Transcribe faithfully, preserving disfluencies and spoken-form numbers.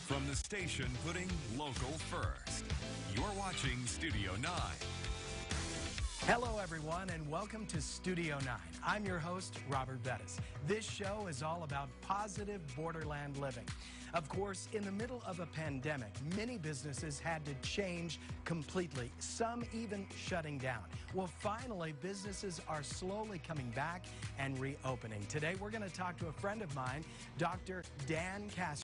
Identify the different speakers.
Speaker 1: From the station putting local first, you're watching Studio nine.
Speaker 2: Hello, everyone, and welcome to Studio nine. I'm your host, Robert Bettis. This show is all about positive borderland living. Of course, in the middle of a pandemic, many businesses had to change completely, some even shutting down. Well, finally, businesses are slowly coming back and reopening. Today, we're going to talk to a friend of mine, Doctor Dan Castro.